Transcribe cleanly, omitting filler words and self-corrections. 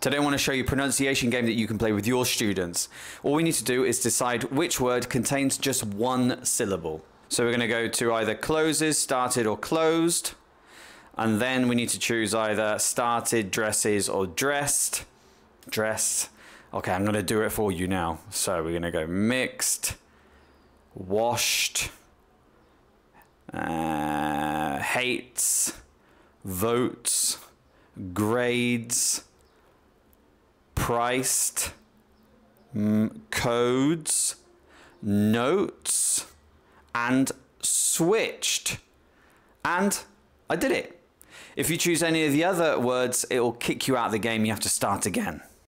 Today I want to show you a pronunciation game that you can play with your students. All we need to do is decide which word contains just one syllable. So we're going to go to either closes, started or closed. And then we need to choose either started, dresses or dressed. Dressed. Okay, I'm going to do it for you now. So we're going to go mixed, washed, hates, votes, grades, priced, codes, notes, and switched. And I did it. If you choose any of the other words, it will kick you out of the game. You have to start again.